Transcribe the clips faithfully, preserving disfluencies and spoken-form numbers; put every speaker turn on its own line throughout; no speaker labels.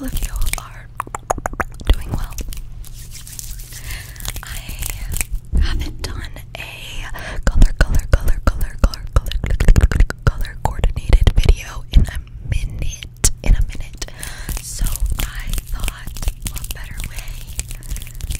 all of you are doing well. I haven't done a color, color, color, color, color, color, color coordinated video in a minute, in a minute. So I thought, what better way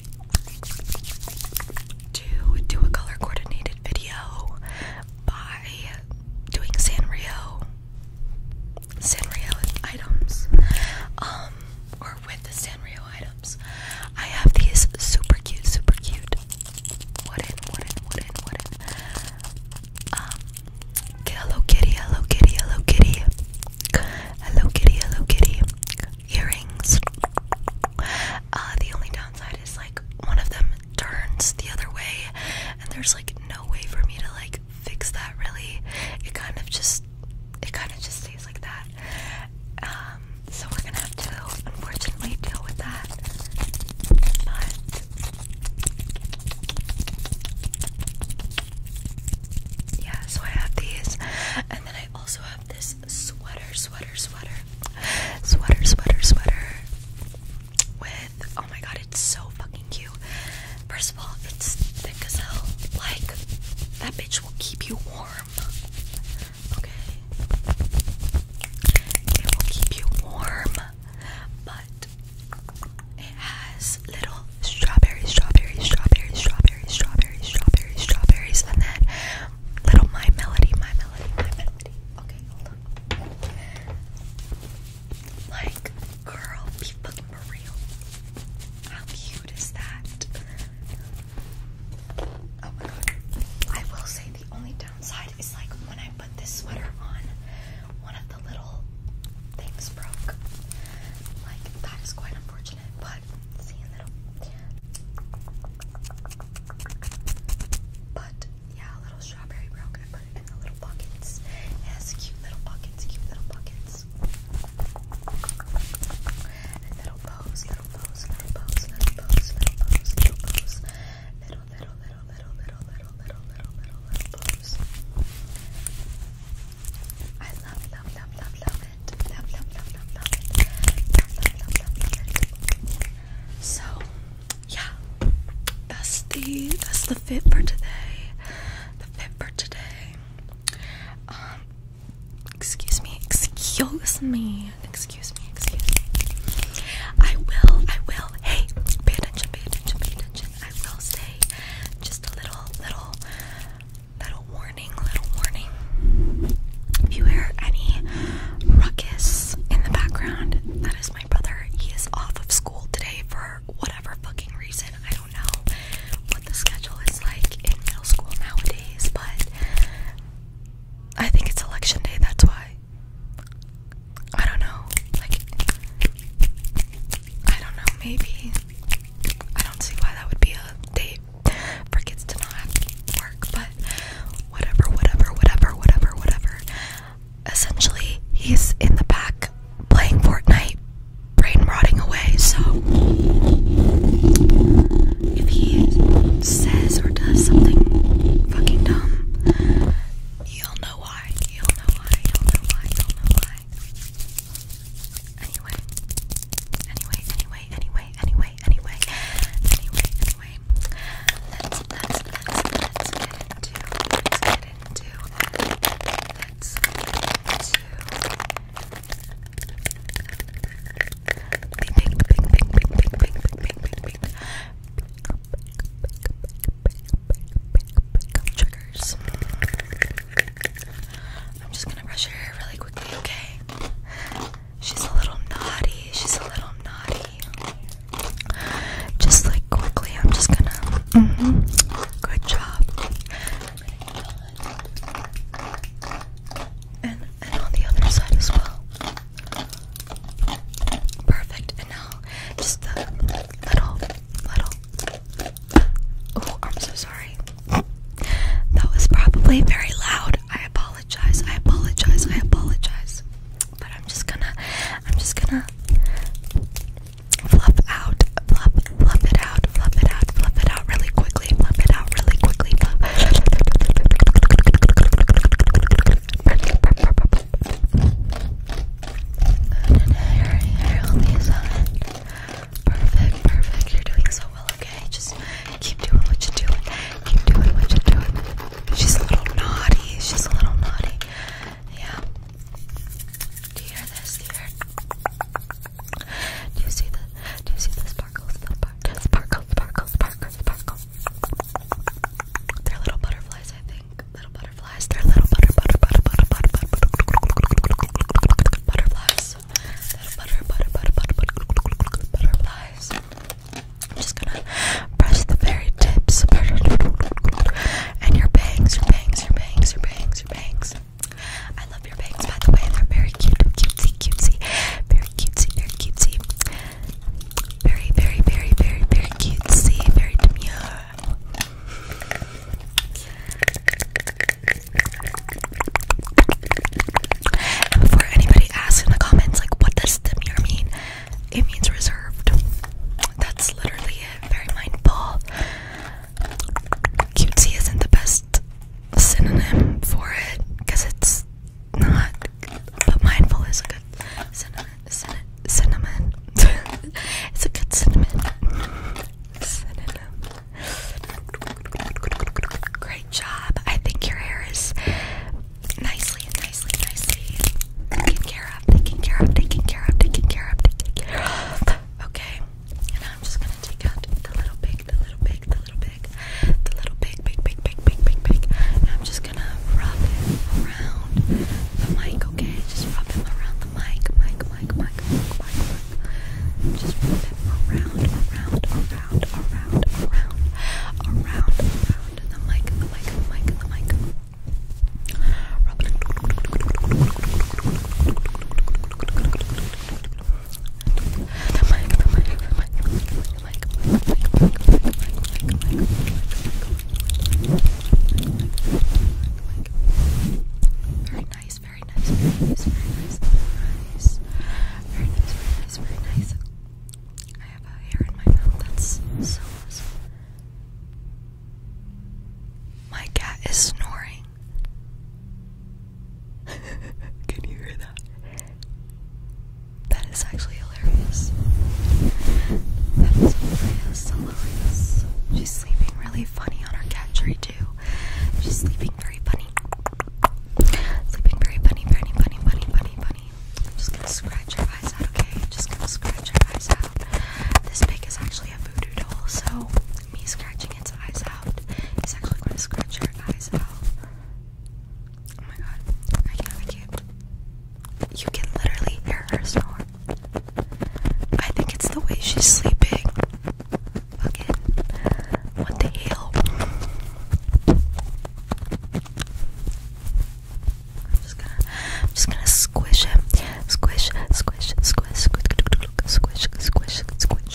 to do a color coordinated video by doing Sanrio, Sanrio items, um, or with the Sanrio items. I have these super cute, super cute wooden, wooden, wooden, wooden, um, Hello Kitty, Hello Kitty, Hello Kitty, Hello Kitty, Hello Kitty earrings. Uh, the only downside is like one of them turns the other way, and there's like no way for me to like fix that really. It kind of just, it kind of just stays like that. Um, so we're gonna have to unfortunately deal with that. But yeah, so I have these, and then I also have this sweater, sweater, sweater, sweater, sweater, sweater with, oh my god, it's so fucking cute. First of all, it's thick as hell. Like, that bitch will keep you warm. Okay? It will keep you warm, but it has little strawberries, strawberries, strawberries, strawberries, strawberries, strawberries, strawberries, and then little My Melody, My Melody, My Melody. Okay, hold on. Like, girl, be fucking for real. How cute is that? Oh my god. I will say the only downside is like when I put this sweater on, one of the little things broke. Like, that is quite unfortunate, but see a little. But yeah, a little strawberry broke. I put it in the little buckets. It has cute little buckets, cute little buckets. And little bows, little bows, little bows, little bows, little bows, little bows. Little, little, little, little, little, little, little, little, little, little bows. I love, love, love, love, love it. Love, love, love, love, love it. Love, love, love, love, love it. So, yeah, that's the that's the fit for today. The fit for today. Um, excuse me, excuse me, excuse me, excuse me. I will, I will. Hey, pay attention, pay attention, pay attention. I will say just a little, little, little warning, little warning. If you hear any ruckus in the background, that is my brother. He is off of school today for whatever fucking reason. I don't know what the schedule is like in middle school nowadays, but I think it's election day, that's why. I don't know. Like, I don't know, maybe. I don't see why that would be a day for kids to not have to work, but whatever, whatever, whatever, whatever, whatever. Essentially, he's in the back playing Fortnite, brain rotting away, so if he says or does something fucking dumb, you'll know why, you'll know why, you'll know why, you'll know why. Anyway, anyway, anyway, anyway, anyway, is actually hilarious. That is hilarious, hilarious. She's sleeping really funny on her cat tree too. She's sleeping very funny. Sleeping very funny, funny, funny, funny, funny, funny. I'm just gonna scratch her eyes out, okay? Just gonna scratch her eyes out. This pig is actually a voodoo doll, so me scratching its eyes out is actually going to scratch her eyes out. Oh my god. I can't, I can't. You can literally hear her snore. I think it's the way she's sleeping. Fucking, what the hell? I'm just gonna, I'm just gonna squish him. Squish, squish, squish, squish, squish, squish, squish, squish.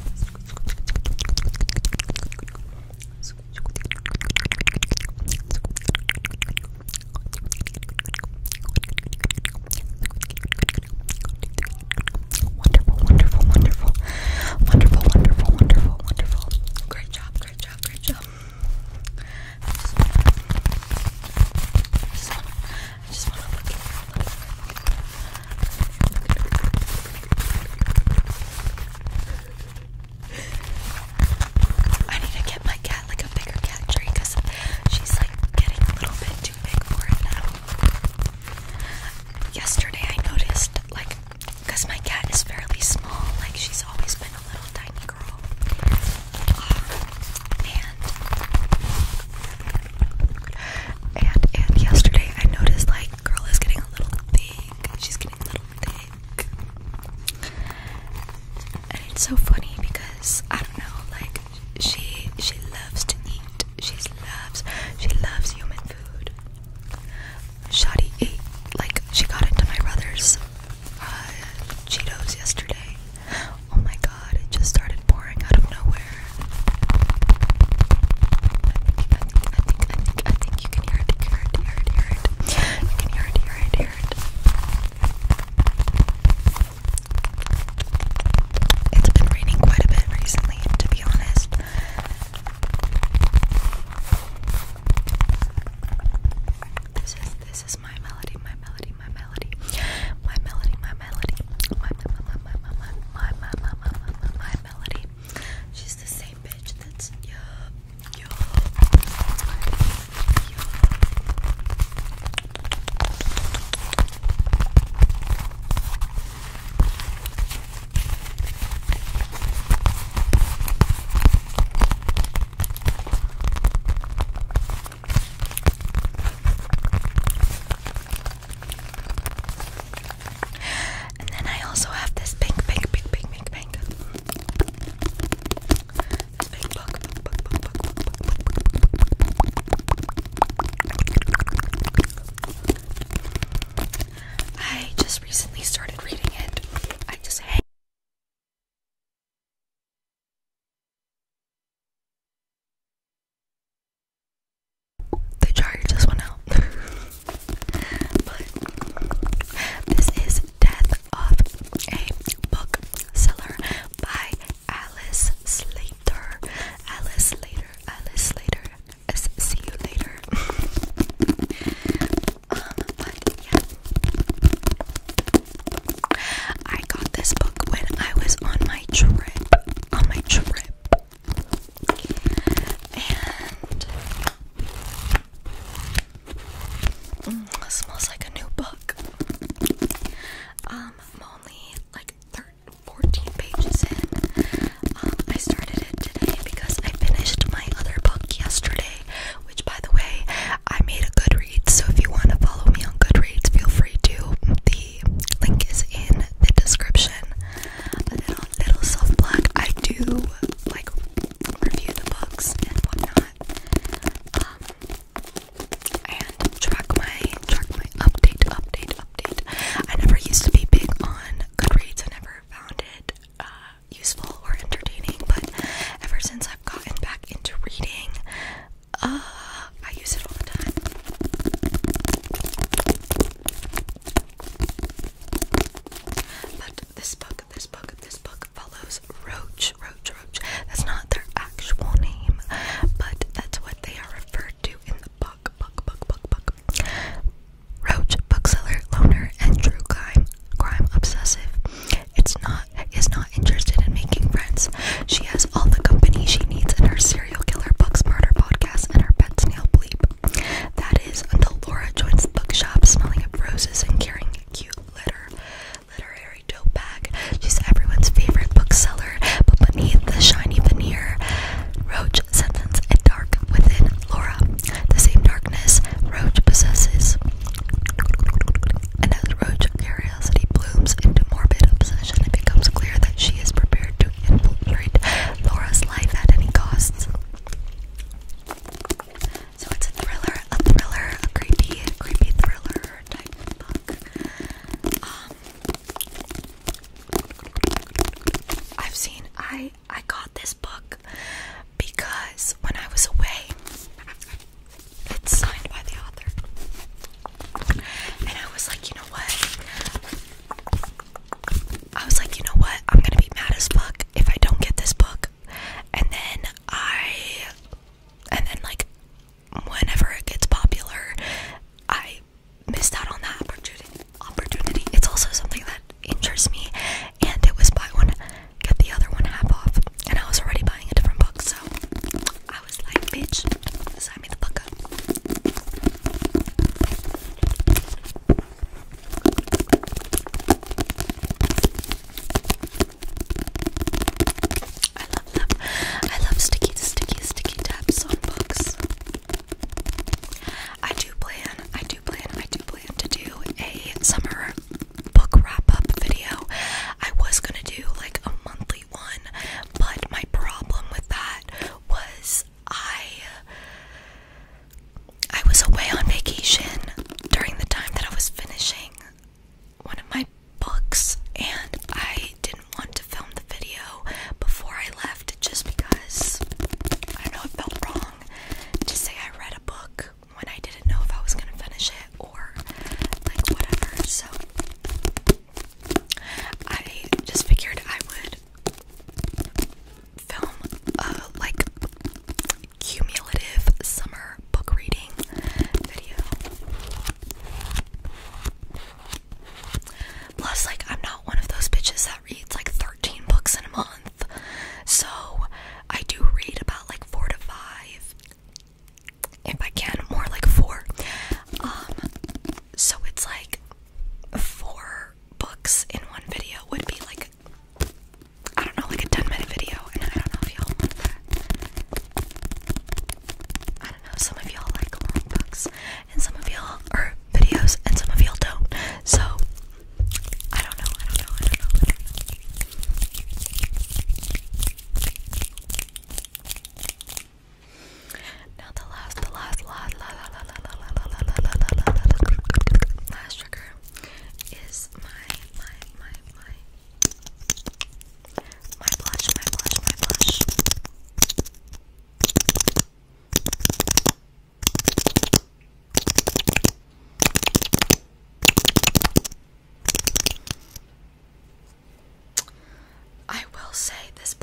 Wonderful, wonderful, wonderful, wonderful, wonderful, wonderful, wonderful. Great job, great job, great job. I just wanna, I just wanna, I just wanna look at you, look at I need to get my cat like a bigger cat tree because she's like getting a little bit too big for it now. Yesterday I noticed, like, because my cat is fairly small, like she's always been a little tiny girl. Um, and, and, and yesterday I noticed, like, girl is getting a little thick. She's getting a little thick. And it's so funny because, I don't know, like, she, she loves to eat. She loves, she loves human food. Shawty ate, like, she got into my brother's uh, Cheetos yesterday. Oh my god, it just started pouring out of nowhere. I think, I think, I think, I think you can hear it, hear it, hear it, hear it. You can hear it, hear it, hear it. It's been raining quite a bit recently, to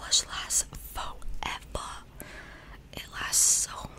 blush lasts forever. It lasts so